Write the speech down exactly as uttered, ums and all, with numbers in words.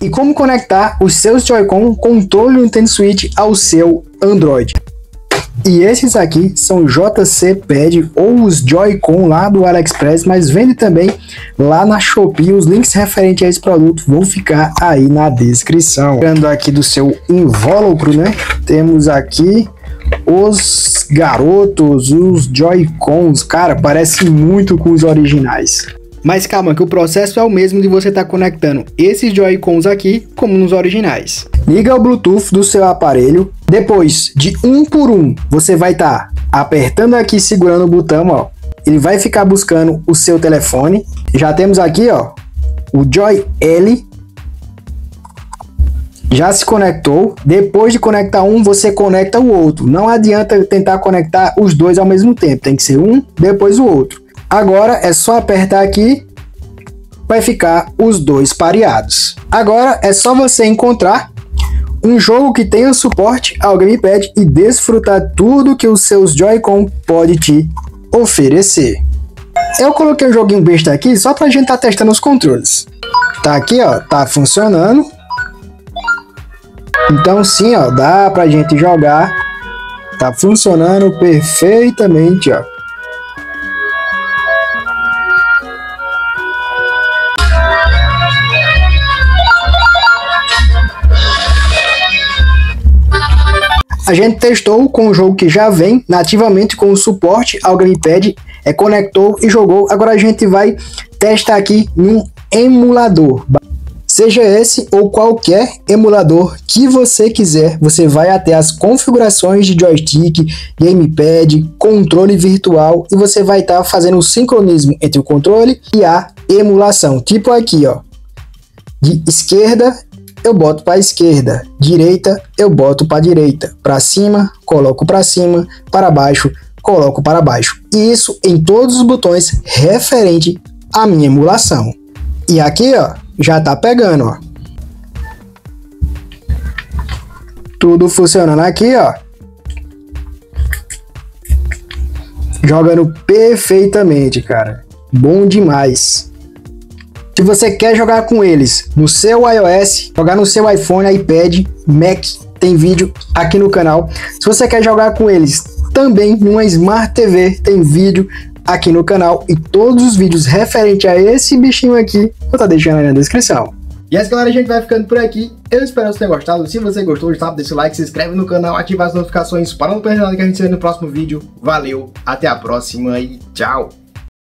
e como conectar os seus Joy-Con controle do Nintendo Switch ao seu Android. E esses aqui são J C Pad ou os Joy-Con lá do AliExpress, mas vende também lá na Shopee. Os links referentes a esse produto vão ficar aí na descrição. Lembrando aqui do seu invólucro, né? Temos aqui os garotos, os Joy-Cons. Cara, parece muito com os originais. Mas calma que o processo é o mesmo de você estar tá conectando esses Joy-Cons aqui como nos originais. Liga o Bluetooth do seu aparelho. Depois de um por um, você vai estar tá apertando aqui, segurando o botão, ó. Ele vai ficar buscando o seu telefone. Já temos aqui, ó, o Joy L. Já se conectou. Depois de conectar um, você conecta o outro. Não adianta tentar conectar os dois ao mesmo tempo. Tem que ser um, depois o outro. Agora é só apertar aqui, vai ficar os dois pareados. Agora é só você encontrar um jogo que tenha suporte ao gamepad e desfrutar tudo que os seus Joy-Con pode te oferecer. Eu coloquei um joguinho besta aqui só pra gente tá testando os controles. Tá aqui, ó, tá funcionando. Então sim, ó, dá pra gente jogar. Tá funcionando perfeitamente, ó. A gente testou com o jogo que já vem nativamente com o suporte ao gamepad, é, conectou e jogou. Agora a gente vai testar aqui num emulador. Seja esse ou qualquer emulador que você quiser, você vai até as configurações de joystick, gamepad, controle virtual e você vai estar tá fazendo o sincronismo entre o controle e a emulação. Tipo aqui, ó, de esquerda eu boto para a esquerda, direita eu boto para a direita, para cima coloco para cima, para baixo coloco para baixo. E isso em todos os botões referente à minha emulação. E aqui, ó, já tá pegando, ó. Tudo funcionando aqui, ó. Jogando perfeitamente, cara. Bom demais. Se você quer jogar com eles no seu iOS, jogar no seu iPhone, iPad, Mac, tem vídeo aqui no canal. Se você quer jogar com eles também numa Smart T V, tem vídeo aqui no canal. E todos os vídeos referentes a esse bichinho aqui, eu vou estar deixando aí na descrição. E essa, galera, a gente vai ficando por aqui. Eu espero que você tenha gostado. Se você gostou, já sabe, deixa o like, se inscreve no canal, ativa as notificações para não perder nada que a gente se vê no próximo vídeo. Valeu, até a próxima e tchau!